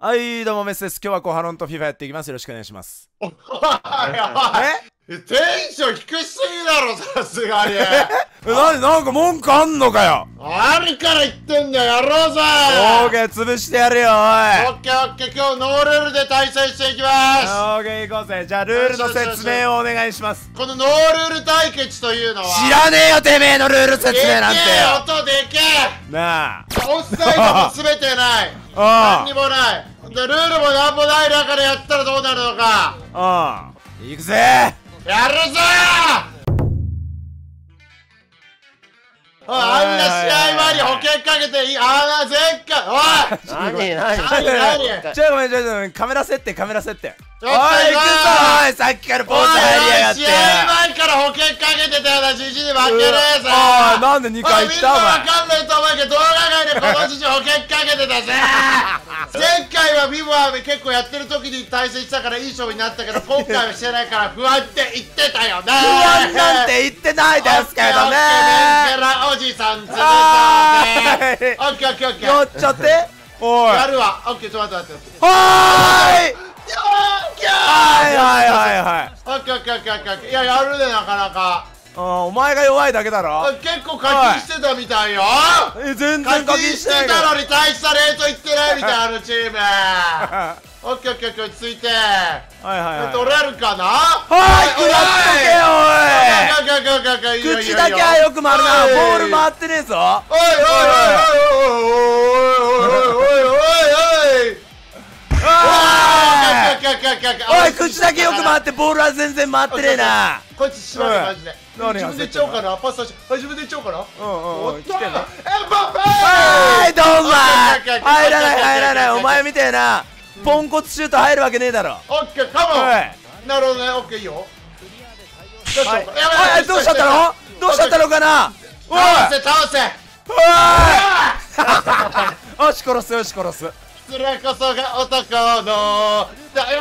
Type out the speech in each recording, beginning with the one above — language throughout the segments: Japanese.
はい、どうもメスです。今日はコハロンと FIFA やっていきます。よろしくお願いします。 おいテンション低すぎだろ、さすがに。 なんか文句あんのかよ。 あるから言ってんだよ、やろうぜ。 オーケー、潰してやるよ、おい。 オッケーオッケー、今日ノールールで対戦していきます。 オーケー、行こうぜ。じゃあルールの説明をお願いします。 このノールール対決というのは知らねえよ、てめえのルール説明なんてよ。 音でけえなあ、 オフサイドも全てない何にもない。でルールもなんもない中でやったらどうなるのか。 行くぜ。 やるぞー。あんな試合前に保険かけていい。前回おい何ちょごめん、カメラ設定。おい、行くぞ。おい、さっきからポーズ入りやがって。 試合前から保険かけてたようなじじいに負けねえぜ。 なんで2回言ったお前。 みんなわかんないと思うけど動画外でこのじじい保険かけてたぜ。前回はビブは結構やってる時に対戦したからいい勝負になったけど、今回はしてないから不安って言ってたよね。不安なんて言ってないですけどね。 おじさん潰そうぜ。オッケーオッケーオッケー。 やっちゃって。おい。 やるわ。オッケー、ちょっと待って。 はーい。 はいはい。 オッケーオッケーオッケーオッケー。いや、やるね、なかなか。 お前が弱いだけだろ。 結構課金してたみたいよ。 全然課金してないたのに大したレートいってないみたいな、あのチーム。オッケーオッケーオッケー、落ち着いて。取れるかな。 はい、食らっとけよ、おい。口だけはよく回るな。ボール回ってねえぞ。 おいおいおい、口だけよく回ってボールは全然回ってねえな。 こいつしまる、マジで。自分でいっちゃおうかな。パス出し、自分でいっちゃおうかな。 来てんの。 エムバペ。 はい、どうも。入らない。お前みたいなポンコツシュート入るわけねえだろ。 オッケー、カモン。なるほどね、オッケー、いいよ。 どうしちゃったのかな。 倒せ。 よし、殺す。 それこそが男の。オッケー。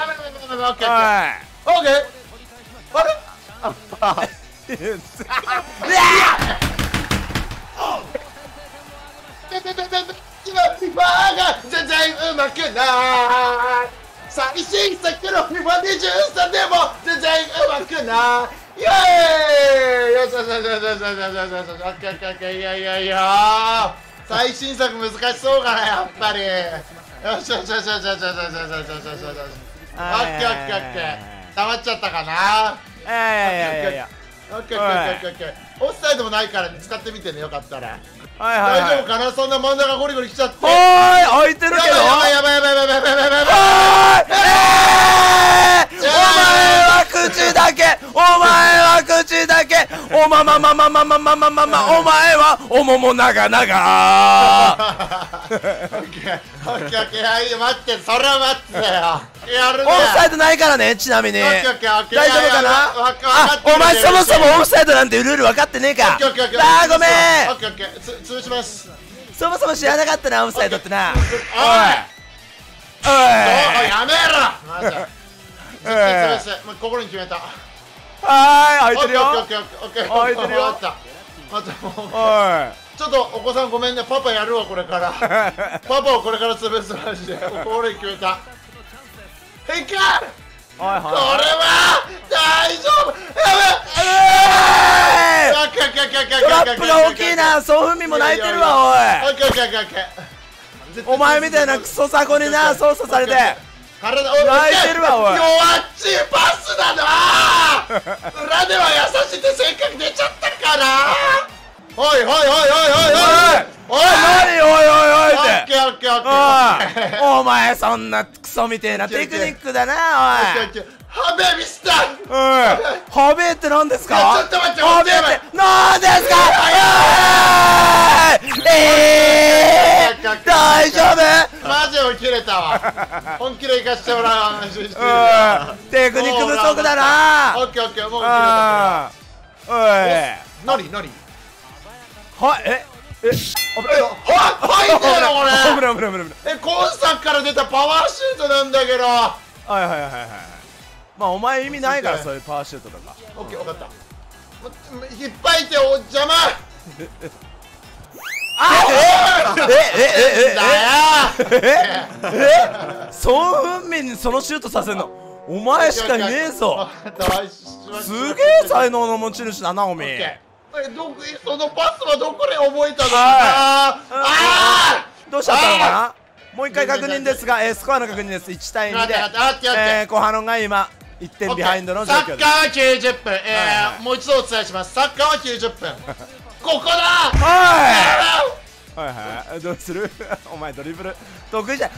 あれ今が全然うまくない。最新作のFIFA23でも全然うまくない。イエーイ。よし。オッケー。いや最新作難しそうかな、やっぱり。よし。オッケー。溜まっちゃったかな。オッケー。オフサイドもないから使ってみてね、よかったら。大丈夫かな。そんな真ん中ゴリゴリ来ちゃって。 おーい、空いてるけど。 やばい。 お前は口だけ。お前はおもも長。 オッケー。待って、それは待ってよ。やるね。 オフサイドないからね、ちなみに。大丈夫かな。お前そもそもオフサイドなんてルール分かってねえか。ごめん。 潰します。 そもそも知らなかったな、オフサイドってな。おいやめろ。マジで心に決めた。 はい、開いてるよ。 開いてるよ。ちょっとお子さんごめんね、パパやるわ、これから。パパをこれから潰す、マジで。心に決めた。いけ。これは大丈夫。 トラップが大きいな。ソフミも泣いてるわ、おい。お前みたいなクソサコにな、操作されて泣いてるわ、おい。 弱っちいパスだな。裏では優しいって性格出ちゃったかな。おい。 何ってお前そんなクソみてえなテクニックだな。おい、 ハベミスター。 ハベって何ですか。 ちょっと待って、 ハベって何ですか。大丈夫。 マジで切れたわ。本気で行かしてもらう話してる。 テクニック不足だな。 オッケー、もう切れた。何はい、 入ってるのこれ。今作から出たパワーシュートなんだけど。 まあお前意味ないからそういうパワーシュートとか。 オッケー、分かった。引っ張いてお邪魔。 ソン・フンミンにそのシュートさせんのお前しかいねえぞ。すげえ才能の持ち主だなおめえ。 そのパスはどこで覚えたのかな。 どうしちゃったのかな。もう一回確認ですが、スコアの確認です。1対2でコハノンが今1点ビハインドの状況です。 サッカーは90分、もう一度お伝えします。サッカーは90分ここだ。 はいはい、どうするお前ドリブル得意じゃん。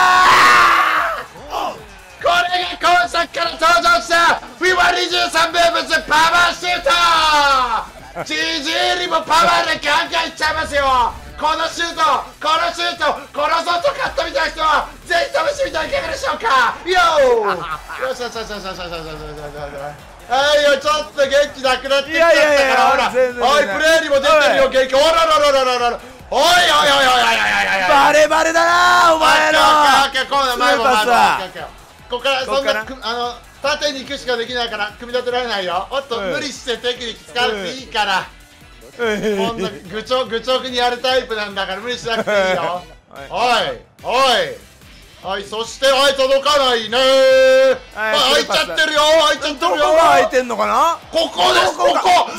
これが今作から登場した FIFA23 名物パワーシュート。 GG よりもパワーでガンガンいっちゃいますよ。このシュートこのシュートこのゾッと買ったみたいな人はぜひ試してみてはいかがでしょうか。よしよしよしよしよしよしよしよしよし。ちょっと元気なくなってきちゃったからほら、おいプレーにも出てるよ元気。おららららららら、おいおいおいおいおいおいおい、 バレバレだなお前のここからそんな縦に行くしかできないから組み立てられないよ。おっと無理してテクニック使わなくていいから、こんな愚直にやるタイプなんだから無理しなくていいよ。おいおいはい、そしておい届かないねー。開いちゃってるよ開いちゃってるよ。 どこが開いてんのかな。 ここですここ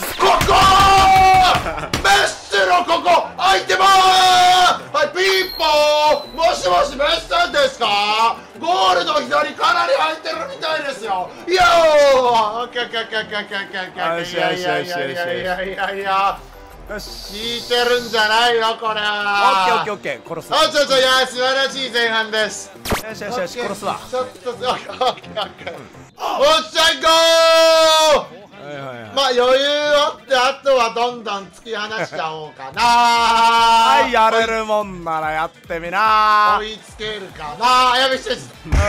メッシのここ開いてまーす。はい、ピーポーもしもしメッシさんですか。ゴールの左かなり開いてるみたいですよ。いやーオッケーオッケーオッケーオッケーオッケーオッケーオッケー。いやいやいやいやいやいやいやよし引いてるんじゃないのこれは。 オッケーオッケーオッケー殺す。 いや素晴らしい前半です。 よしよしよし殺すわ。 ちょっとオッケーオッケーオッケー。おっしゃいゴー。まあ余裕をってあとはどんどん突き放しちゃおうかな。 はいやれるもんならやってみな。 追いつけるかな。やべし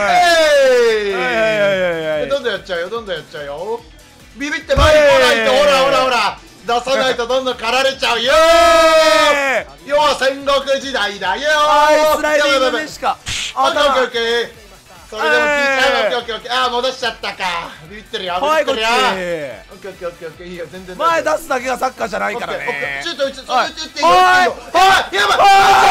どんどんやっちゃうよどんどんやっちゃうよ。ビビって前に来ないとほらほらほら出さないとどんどん狩られちゃうよー。要は戦国時代だよー。 あいつらいるでしか。 オッケーオッケー。それでも聞いちゃう。オッケーオッケーオッケー。ああ戻しちゃったか。ビビってるよビビってるよ。オッケーオッケーオッケーオッケー。いいよ全然。 前出すだけがサッカーじゃないからね。 ちょっと打っていいよ。やば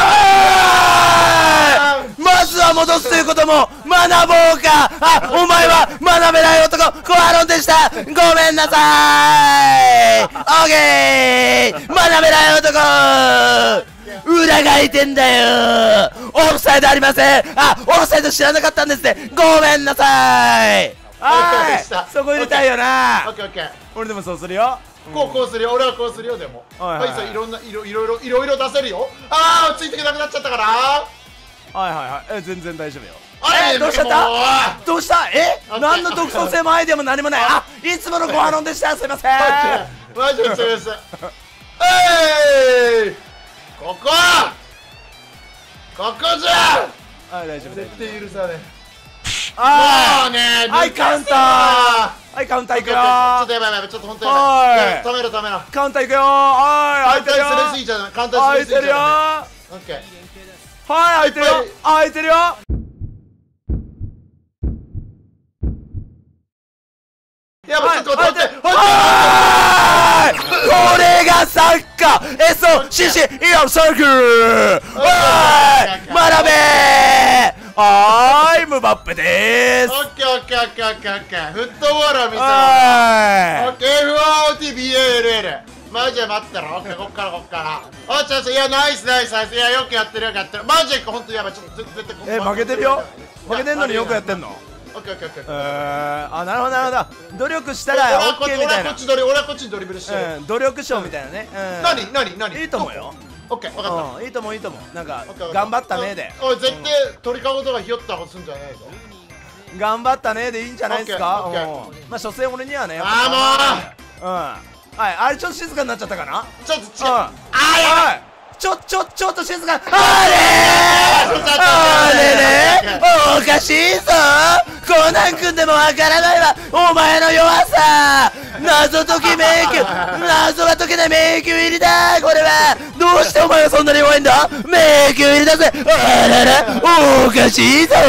い。 まずは戻すということも学ぼうか。お前は学べない男コハロンでした。ごめんなさい。オッケー学べない男裏がいてんだよ。オフサイドありません。オフサイド知らなかったんですね。ごめんなさい。そこ入れたいよな。 オッケーオッケー。 俺でもそうするよ。 こうするよ。俺はこうするよ。でもはいいろんないろいろ出せるよ。ついていけなくなっちゃったから。 はい全然大丈夫よ。どうしちゃった。どうした。何の独創性もアイデアも何もない。いつものコハノンでした。すいません。 マジです。ここじゃ。 大丈夫絶対許さねえ。 もうねはいカウンター。はいカウンターいくよ。 ちょっとやばいちょっと本当に止めろカウンターいくよ。はい開いてるよ。 簡単にすれすぎちゃう。簡単にすれすぎちゃう。オッケー。 はい開いてるよ。開いてるよ。 やばいちょっと待って。 これがサッカー。SOCC イオンサークル。学べムバッペでーす。 オッケーオッケーオッケーオッケーオッケー。フットボールを見せろ。オッケー FOTBALL。マジで待ってろ。オッケーこっからちょっといやナイスいやよくやってるマジで本当にやばい。ちょっと絶対負けてるよ。負けてんのによくやってんの。 オッケーオッケーオッケー。 なるほど努力したらオッケーみたいな。 俺はこっちにドリブルしてる。 努力賞みたいなね。 何いいと思うよ。 オッケー分かった。 いいと思うなんか頑張ったねで。 おい絶対鳥かごとかひよったことすんじゃないぞ。 頑張ったねでいいんじゃないですか。まあ所詮俺にはね。あれちょっと静かになっちゃったかな。 ちょっと違う。 ちょっと静か。あれおかしいぞ。コナン君でもわからないわお前の弱さ。謎解き迷宮。謎が解けない迷宮入りだ。これはどうしてお前はそんなに弱いんだ。迷宮入りだぜ。あららおかしいぞ。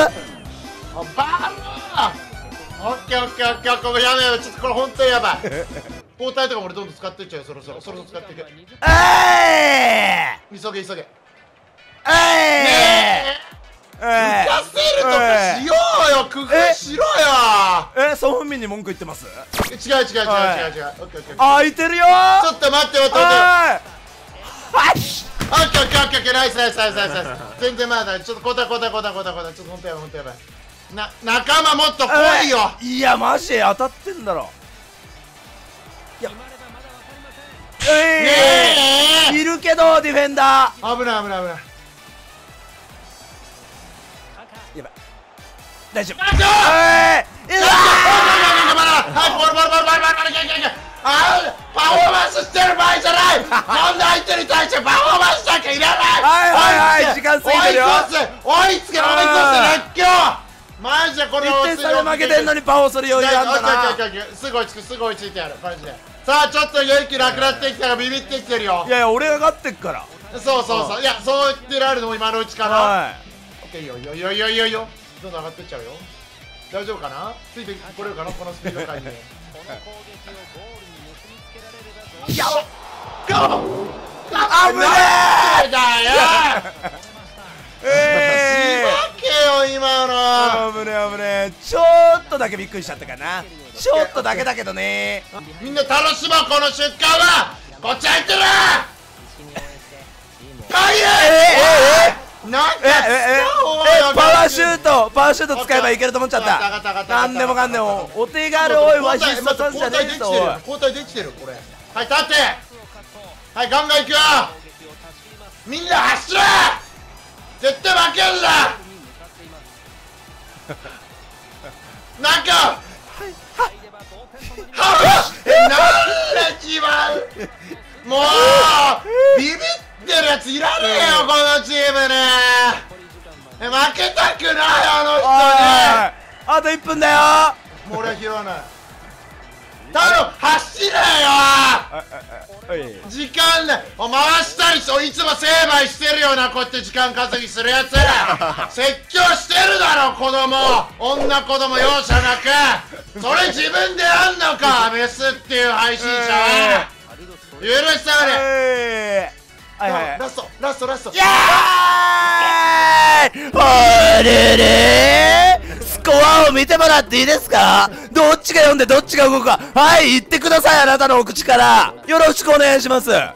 オッケーオッケーオッケー。これやめちょっとこれ本当にやばい。交代とかも俺どんどん使っていっちゃうよ。そろそろ使っていく。急げ。 浮かせるとかしようよ、工夫しろよ。 ソフンミンに文句言ってます？ 違う。オッケーオッケー。 開いてるよちょっと待って。 はい。 オッケー、ナイス。全然まだちょっとこた。ちょっとほんとやばい。仲間もっと来いよ。 いやマジで当たってんだろ。いやいるけどディフェンダー危ない。 やばい、大丈夫。 はいボールパフォーマンスしてる場合じゃない。こんな相手に対してパフォーマンスだけいらない。 はい時間過ぎてるよ。 追いつけ熱狂。マジでこれ 1点差で負けてんのにパフォーする余裕あんだな。 すぐ追いついてやるマジで。さあちょっと勇気なくなってきたからビビってきてるよ。 いや俺が勝ってっから。 そういやそう言ってられるのも今のうちかな。オッケーよどんどん上がってっちゃうよ。大丈夫かな、ついてこれるかなこのスピード感に。いや危ねえだよ。しばけよ今の。 危ねえ。ちょっとだけびっくりしちゃったかな。ちょっとだけだけどね。 みんな楽しもうこの瞬間は。こっち入ってる。 パワーシュート使えばいけると思っちゃった。なんでもかんでもお手軽。おいわし必殺じゃねえぞ。 交代できてるこれ。はい立って。はいガンガンいくよ。みんな走れ。絶対負けるな。なんかなんで決まる。もうビビってるやついらねえよこのチームね。負けたくないあの人に。 あと1分だよ。 もう俺は拾わない。頼む走れよ。時間ね回したりしていつも成敗してるようなこうやって時間稼ぎするやつ説教してるだろ子供女子供容赦なく。それ自分でやんのかメスっていう配信者は。許され。ラスト。 やーい。ほれれスコアを見てもらっていいですか。どっちが読んでどっちが動くか。はい言ってください。あなたのお口からよろしくお願いします。 はい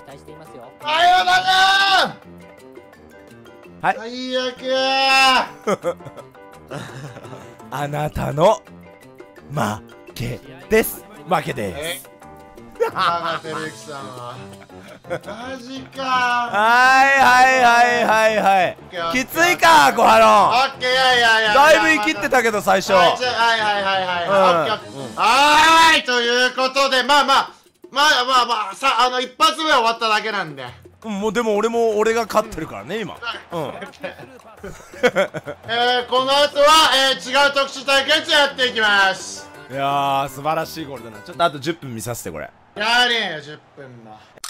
最悪。 あなたの負けです。負けです。 長瀬るきさんはマジか。 はいきついか小ハロン。 オッケーいやだいぶ生きってたけど最初。 はいということでまあさ一発目は終わっただけなんで。 もうでも俺が勝ってるからね今。 この後は違う特殊対決やっていきます。 いやー素晴らしいゴールだな。ちょっとあと10分見させてこれ。 やれよ10分も。